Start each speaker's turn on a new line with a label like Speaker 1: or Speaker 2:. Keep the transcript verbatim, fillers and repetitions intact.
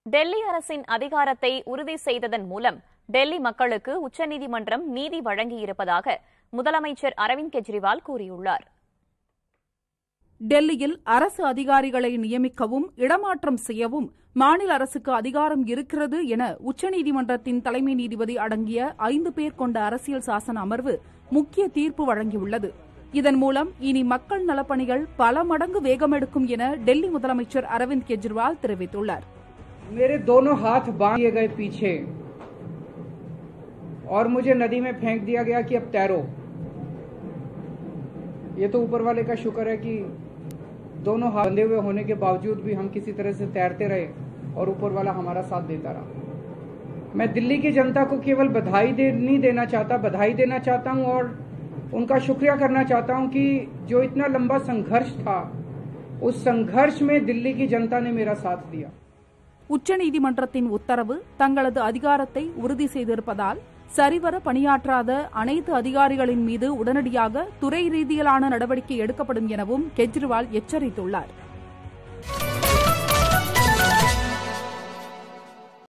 Speaker 1: டெல்லி அரசின் அதிகாரத்தை உறுதி செய்ததன் மூலம் டெல்லி மக்களுக்கு உச்சநீதிமன்றம் நீதி வழங்கியிருப்பதாக முதலமைச்சர் அரவிந்த் கெஜ்ரிவால் கூறியுள்ளார்.
Speaker 2: டெல்லியில் அரசு அதிகாரிகளை நியமிக்கவும் இடமாற்றம் செய்யவும் மாநில அரசுக்கு அதிகாரம் இருக்கிறது என உச்சநீதிமன்றத்தின் தலைமை நீதிபதி அடங்கிய ஐந்து பேர் கொண்ட அரசியல் சாசன அமர்வு முக்கிய தீர்ப்பு வழங்கியுள்ளது. இதன் மூலம் இனி மக்கள் நலப்பணிகள் பல மடங்கு வேகமெடுக்கும் என டெல்லி முதலமைச்சர் அரவிந்த் கெஜ்ரிவால் தெரிவித்துள்ளார்.
Speaker 3: मेरे दोनों हाथ बांध दिए गए पीछे और मुझे नदी में फेंक दिया गया कि अब तैरो. ये तो ऊपर वाले का शुक्र है कि दोनों हाथ बंधे हुए होने के बावजूद भी हम किसी तरह से तैरते रहे और ऊपर वाला हमारा साथ देता रहा. मैं दिल्ली की जनता को केवल बधाई दे, नहीं देना चाहता, बधाई देना चाहता हूं और उनका शुक्रिया करना चाहता हूं कि जो इतना लंबा संघर्ष था उस संघर्ष में दिल्ली की जनता ने मेरा साथ दिया.
Speaker 2: உச்சநீதிமன்றத்தின் உத்தரவு தங்களது அதிகாரத்தை உறுதி செய்திருப்பதால் சரிவர பணியாற்றாத அனைத்து அதிகாரிகளின் மீது உடனடியாக துறை ரீதியிலான நடவடிக்கை எடுக்கப்படும் எனவும் கெஜ்ரிவால் எச்சரித்துள்ளார்.